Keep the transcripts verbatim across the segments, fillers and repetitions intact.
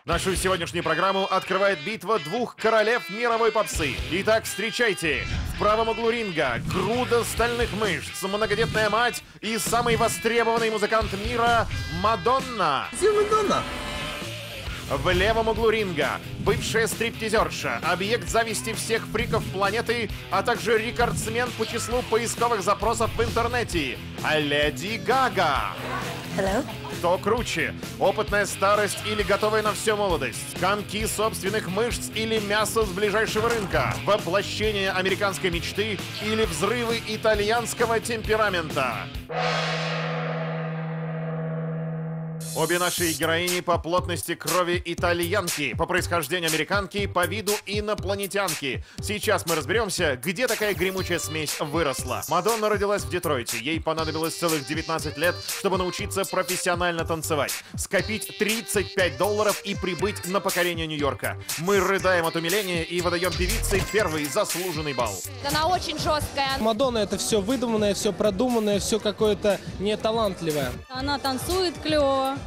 Нашу сегодняшнюю программу открывает битва двух королев мировой попсы. Итак, встречайте. В правом углу ринга груда стальных мышц, многодетная мать и самый востребованный музыкант мира Мадонна. Мадонна. В левом углу ринга бывшая стриптизерша, объект зависти всех фриков планеты, а также рекордсмен по числу поисковых запросов в интернете Леди Гага. Hello? Кто круче? Опытная старость или готовая на все молодость? Комки собственных мышц или мясо с ближайшего рынка? Воплощение американской мечты или взрывы итальянского темперамента? Обе наши героини по плотности крови итальянки, по происхождению американки, по виду инопланетянки. Сейчас мы разберемся, где такая гремучая смесь выросла. Мадонна родилась в Детройте. Ей понадобилось целых девятнадцать лет, чтобы научиться профессионально танцевать, скопить тридцать пять долларов и прибыть на покорение Нью-Йорка. Мы рыдаем от умиления и выдаем певице первый заслуженный балл. Она очень жесткая. Мадонна — это все выдуманное, все продуманное, все какое-то неталантливое. Она танцует клево.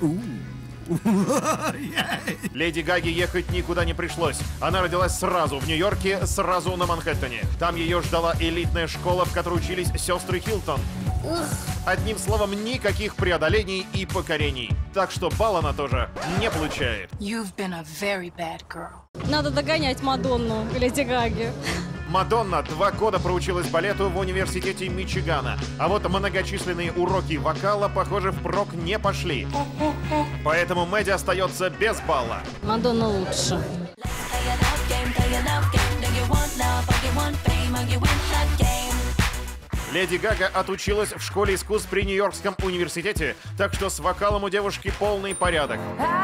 Леди Гаге ехать никуда не пришлось. Она родилась сразу в Нью-Йорке, сразу на Манхэттене. Там ее ждала элитная школа, в которой учились сестры Хилтон. Одним словом, никаких преодолений и покорений. Так что балл она тоже не получает. You've been a very bad girl. Надо догонять Мадонну, Леди Гаги. Мадонна два года проучилась балету в университете Мичигана, а вот многочисленные уроки вокала, похоже, впрок не пошли. Поэтому Мэдди остается без балла. Мадонна лучше. Леди Гага отучилась в школе искусств при Нью-Йоркском университете, так что с вокалом у девушки полный порядок.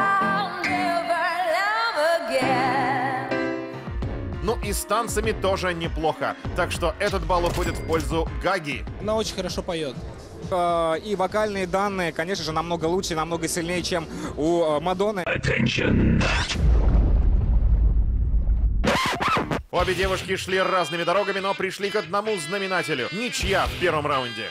Ну и с танцами тоже неплохо, так что этот балл уходит в пользу Гаги. Она очень хорошо поет. И вокальные данные, конечно же, намного лучше, намного сильнее, чем у Мадонны. Attention. Обе девушки шли разными дорогами, но пришли к одному знаменателю. Ничья в первом раунде.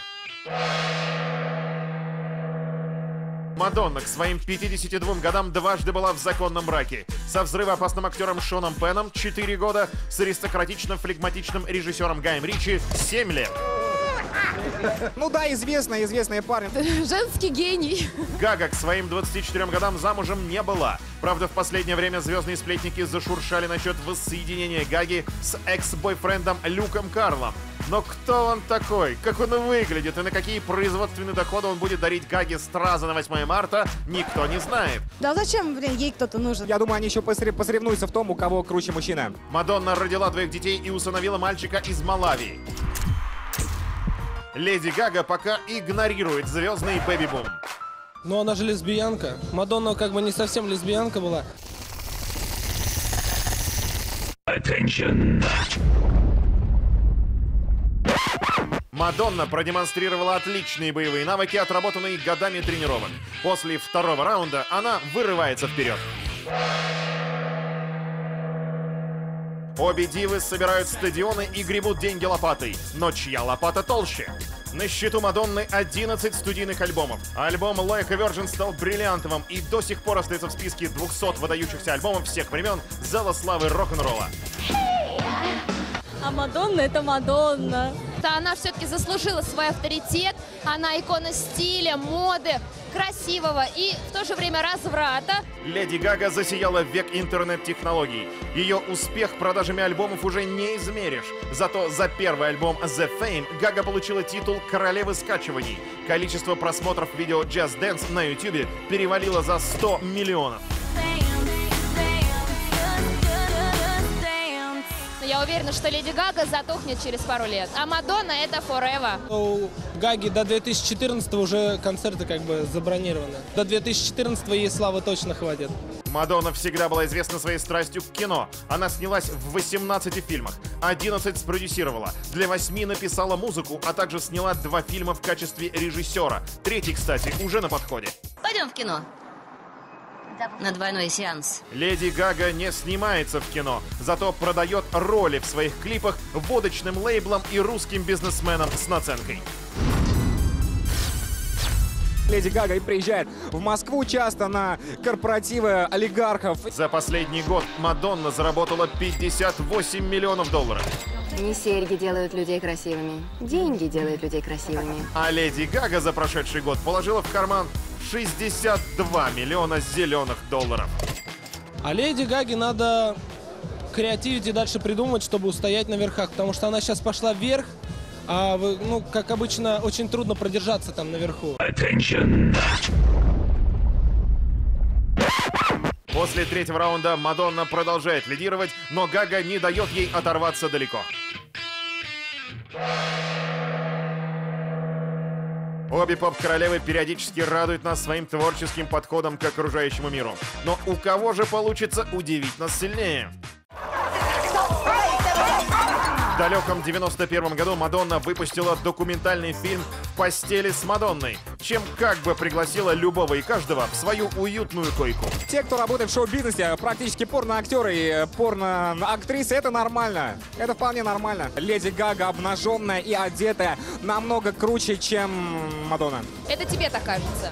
Мадонна к своим пятидесяти двум годам дважды была в законном браке. Со взрывоопасным актером Шоном Пеном четыре года, с аристократичным флегматичным режиссером Гаем Ричи семь лет. Ну да, известная, известная парень. Женский гений. Гага к своим двадцати четырем годам замужем не была. Правда, в последнее время звездные сплетники зашуршали насчет воссоединения Гаги с экс-бойфрендом Люком Карлом. Но кто он такой, как он выглядит и на какие производственные доходы он будет дарить Гаге стразы на восьмое марта, никто не знает. Да зачем, блин, ей кто-то нужен? Я думаю, они еще посоревнуются в том, у кого круче мужчина. Мадонна родила двоих детей и усыновила мальчика из Малави. Леди Гага пока игнорирует звездный бэби-бум. Но она же лесбиянка. Мадонна как бы не совсем лесбиянка была. Attention. Мадонна продемонстрировала отличные боевые навыки, отработанные годами тренировок. После второго раунда она вырывается вперед. Обе дивы собирают стадионы и гребут деньги лопатой. Но чья лопата толще? На счету Мадонны одиннадцать студийных альбомов. Альбом Like a Virgin стал бриллиантовым и до сих пор остается в списке двухсот выдающихся альбомов всех времен зала славы рок-н-ролла. А Мадонна — это Мадонна. Да, она все-таки заслужила свой авторитет. Она икона стиля, моды, красивого и в то же время разврата. Леди Гага засияла в век интернет-технологий. Ее успех продажами альбомов уже не измеришь. Зато за первый альбом The Fame Гага получила титул королевы скачиваний. Количество просмотров видео Just Dance на YouTube перевалило за сто миллионов. Я уверена, что Леди Гага затухнет через пару лет, а Мадонна — это forever. У Гаги до две тысячи четырнадцатого уже концерты как бы забронированы. До две тысячи четырнадцатого ей славы точно хватит. Мадонна всегда была известна своей страстью к кино. Она снялась в восемнадцати фильмах, одиннадцать спродюсировала, для восьми написала музыку, а также сняла два фильма в качестве режиссера. Третий, кстати, уже на подходе. Пойдем в кино. На двойной сеанс. Леди Гага не снимается в кино, зато продает роли в своих клипах водочным лейблам и русским бизнесменам с наценкой. Леди Гага и приезжает в Москву часто на корпоративы олигархов. За последний год Мадонна заработала пятьдесят восемь миллионов долларов. Не серьги делают людей красивыми. Деньги делают людей красивыми. А Леди Гага за прошедший год положила в карман шестьдесят два миллиона зеленых долларов. А Леди Гаге надо креативить и дальше придумать, чтобы устоять на верхах, потому что она сейчас пошла вверх, а, вы, ну, как обычно, очень трудно продержаться там наверху. Attention. После третьего раунда Мадонна продолжает лидировать, но Гага не дает ей оторваться далеко. Обе поп-королевы периодически радуют нас своим творческим подходом к окружающему миру. Но у кого же получится удивить нас сильнее? В далеком девяносто первом году Мадонна выпустила документальный фильм «В постели с Мадонной», чем как бы пригласила любого и каждого в свою уютную койку. Те, кто работает в шоу-бизнесе, практически порно-актеры и порно-актрисы, это нормально. Это вполне нормально. Леди Гага обнаженная и одетая намного круче, чем Мадонна. Это тебе так кажется.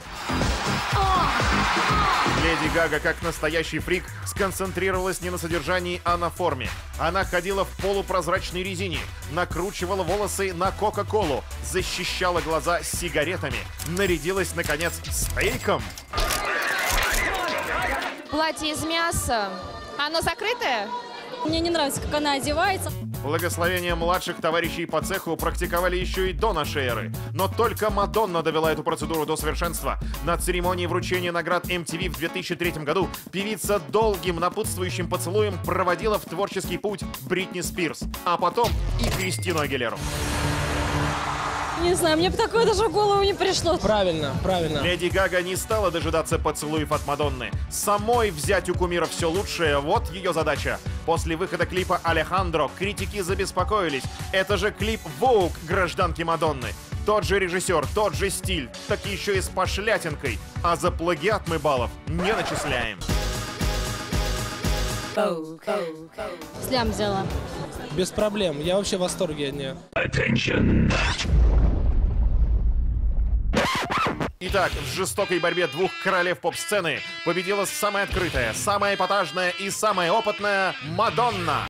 Леди Гага, как настоящий фрик, сконцентрировалась не на содержании, а на форме. Она ходила в полупрозрачной резине, накручивала волосы на Кока-Колу, защищала глаза сигаретами, нарядилась, наконец, с фейком. Платье из мяса. Оно закрытое? Мне не нравится, как она одевается. Благословение младших товарищей по цеху практиковали еще и до нашей эры. Но только Мадонна довела эту процедуру до совершенства. На церемонии вручения наград эм ти ви в две тысячи третьем году певица долгим напутствующим поцелуем проводила в творческий путь Бритни Спирс, а потом и Кристину Агилеру. Не знаю, мне бы такое даже в голову не пришло. Правильно, правильно. Леди Гага не стала дожидаться поцелуев от Мадонны. Самой взять у кумира все лучшее — вот ее задача. После выхода клипа «Алехандро» критики забеспокоились. Это же клип «Vogue» гражданки Мадонны. Тот же режиссер, тот же стиль, так еще и с пошлятинкой. А за плагиат мы баллов не начисляем. Слям взяла. Без проблем. Я вообще в восторге от нее. Attention. Итак, в жестокой борьбе двух королев поп-сцены победила самая открытая, самая эпатажная и самая опытная Мадонна.